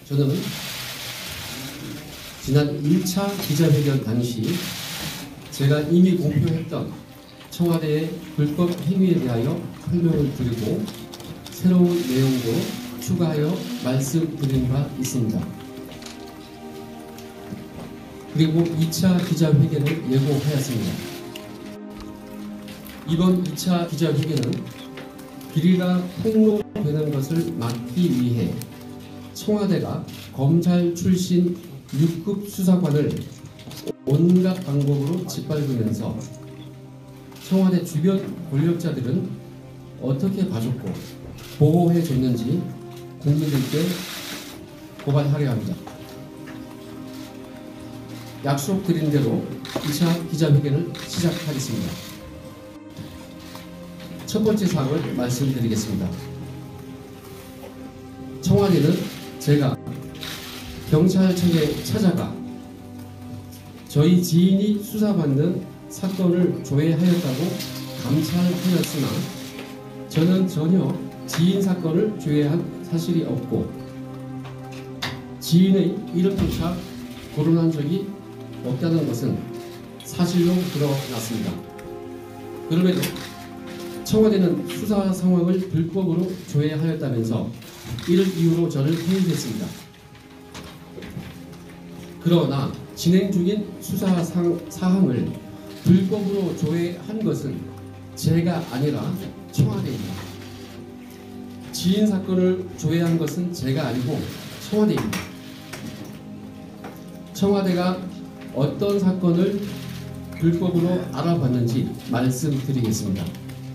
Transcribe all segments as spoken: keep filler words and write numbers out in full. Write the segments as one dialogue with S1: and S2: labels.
S1: 저는 지난 일 차 기자회견 당시 제가 이미 공표했던 청와대의 불법 행위에 대하여 설명을 드리고 새로운 내용도 추가하여 말씀드린 바 있습니다. 그리고 이 차 기자회견을 예고하였습니다. 이번 이 차 기자회견은 비리가 폭로되는 것을 막기 위해 청와대가 검찰 출신 육 급 수사관을 온갖 방법으로 짓밟으면서 청와대 주변 권력자들은 어떻게 봐줬고 보호해줬는지 국민들께 고발하려 합니다. 약속드린 대로 이 차 기자회견을 시작하겠습니다. 첫 번째 사항을 말씀드리겠습니다. 청와대는 제가 경찰청에 찾아가 저희 지인이 수사받는 사건을 조회하였다고 감찰하였으나 저는 전혀 지인 사건을 조회한 사실이 없고 지인의 이름조차 거론한 적이 없다는 것은 사실로 드러났습니다. 그럼에도 청와대는 수사 상황을 불법으로 조회하였다면서 이를 이유로 저를 해임했습니다. 그러나 진행 중인 수사 사항을 불법으로 조회한 것은 제가 아니라 청와대입니다. 지인 사건을 조회한 것은 제가 아니고 청와대입니다. 청와대가 어떤 사건을 불법으로 알아봤는지 말씀드리겠습니다.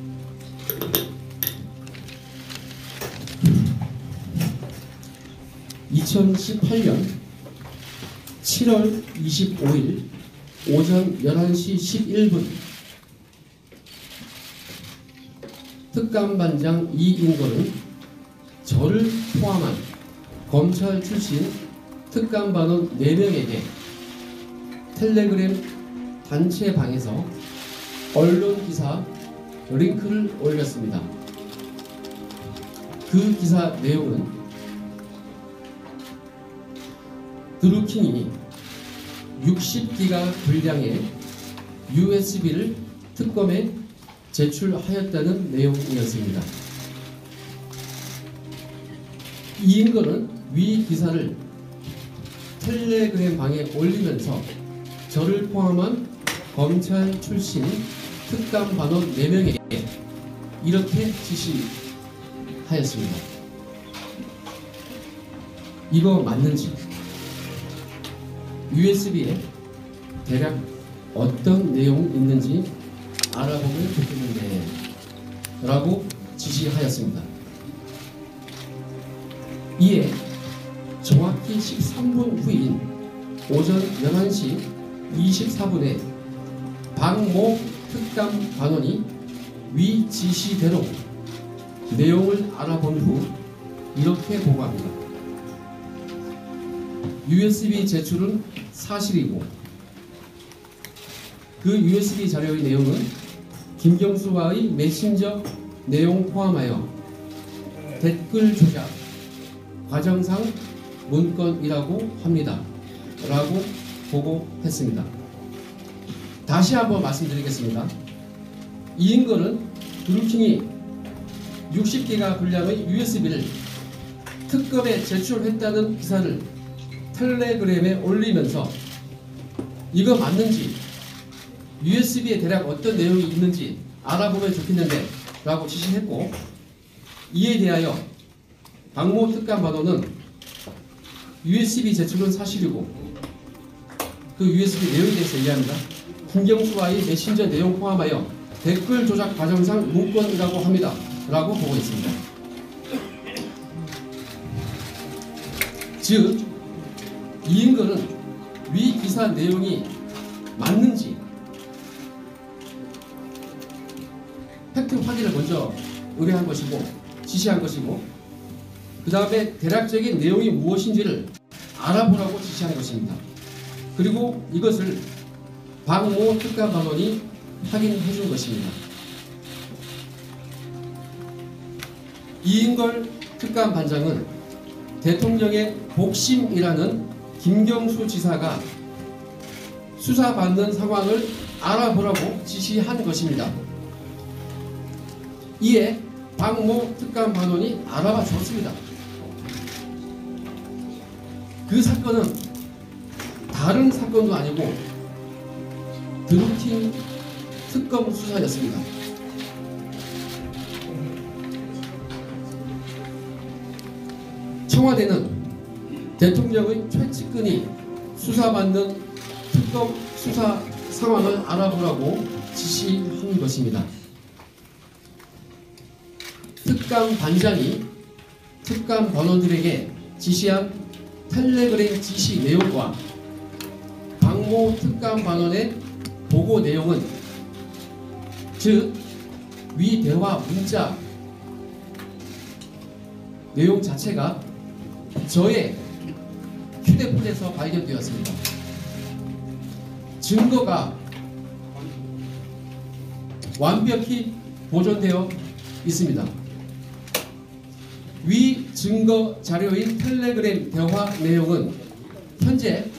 S1: 이천십팔 년 칠월 이십오일 오전 열한 시 십일 분 특감반장 이인걸은 저를 포함한 검찰 출신 특감반원 네 명에게 텔레그램 단체방에서 언론기사 링크를 올렸습니다. 그 기사 내용은 드루킹이 육십 기가 분량의 유에스비를 특검에 제출하였다는 내용이었습니다. 이인걸은 위 기사를 텔레그램 방에 올리면서 저를 포함한 검찰 출신 특감 반원 네 명에게 이렇게 지시하였습니다. 이거 맞는지, 유에스비에 대략 어떤 내용이 있는지 알아보면 좋겠는데 라고 지시하였습니다. 이에 정확히 십삼 분 후인 오전 열한 시 이십사 분에 박모 특감 반원이 위 지시대로 내용을 알아본 후 이렇게 보고합니다. 유에스비 제출은 사실이고 그 유에스비 자료의 내용은 김경수와의 메신저 내용 포함하여 댓글 조작 과정상 문건이라고 합니다. 라고 보고했습니다. 다시 한번 말씀드리겠습니다. 이인걸은 드루킹이 육십 기가 분량의 유에스비를 특검에 제출했다는 기사를 텔레그램에 올리면서 이거 맞는지, 유에스비에 대략 어떤 내용이 있는지 알아보면 좋겠는데 라고 지시했고, 이에 대하여 박모 특감 반원은 유에스비 제출은 사실이고 그 유에스비 내용에 대해서 얘기합니다. 김경수와의 메신저 내용 포함하여 댓글 조작 과정상 문건이라고 합니다. 라고 보고 있습니다. 즉 이인걸은 위 기사 내용이 맞는지 팩트 확인을 먼저 의뢰한 것이고 지시한 것이고 그 다음에 대략적인 내용이 무엇인지를 알아보라고 지시한 것입니다. 그리고 이것을 박모 특감 반원이 확인해 준 것입니다. 이인걸 특감 반장은 대통령의 복심이라는 김경수 지사가 수사받는 상황을 알아보라고 지시한 것입니다. 이에 박모 특감반원이 알아봐 줬습니다. 그 사건은 다른 사건도 아니고 드루킹 특검 수사였습니다. 청와대는 대통령의 최측근이 수사받는 특검 수사 상황을 알아보라고 지시한 것입니다. 특감 반장이 특감 번원들에게 지시한 텔레그램 지시 내용과 박모 특감 반원의 보고 내용은, 즉 위 대화 문자 내용 자체가 저의 휴대폰에서 발견되었습니다. 증거가 완벽히 보존되어 있습니다. 위 증거 자료인 텔레그램 대화 내용은 현재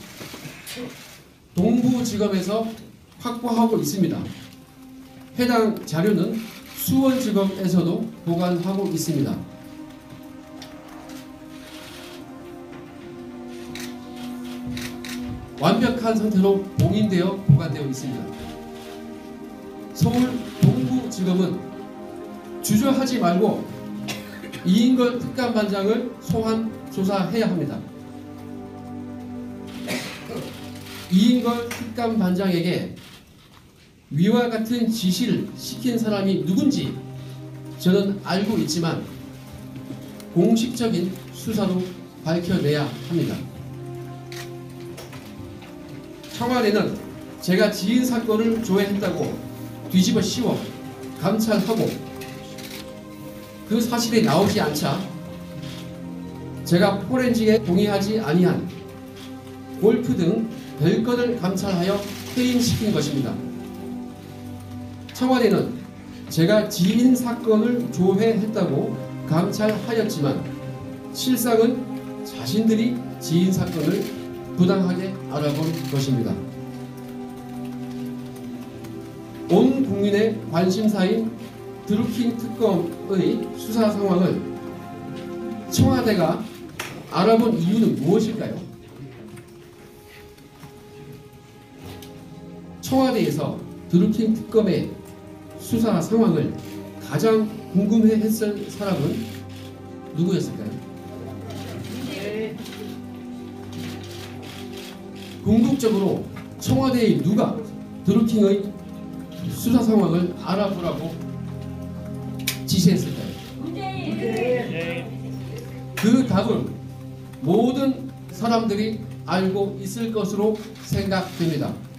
S1: 동부지검에서 확보하고 있습니다. 해당 자료는 수원지검에서도 보관하고 있습니다. 완벽한 상태로 봉인되어 보관되어 있습니다. 서울 동부지검은 주저하지 말고 이인걸 특감반장을 소환 조사해야 합니다. 이인걸 특감반장에게 위와 같은 지시를 시킨 사람이 누군지 저는 알고 있지만 공식적인 수사로 밝혀내야 합니다. 청와대는 제가 지인 사건을 조회했다고 뒤집어 씌워 감찰하고 그 사실이 나오지 않자 제가 포렌식에 동의하지 아니한 골프 등 별건을 감찰하여 해임시킨 것입니다. 청와대는 제가 지인 사건을 조회했다고 감찰하였지만 실상은 자신들이 지인 사건을 부당하게 알아본 것입니다. 온 국민의 관심사인 드루킹 특검의 수사 상황을 청와대가 알아본 이유는 무엇일까요? 청와대에서 드루킹 특검의 수사 상황을 가장 궁금해했을 사람은 누구였을까요? 궁극적으로 청와대의 누가 드루킹의 수사 상황을 알아보라고 지시했을까요? 그 답은 모든 사람들이 알고 있을 것으로 생각됩니다.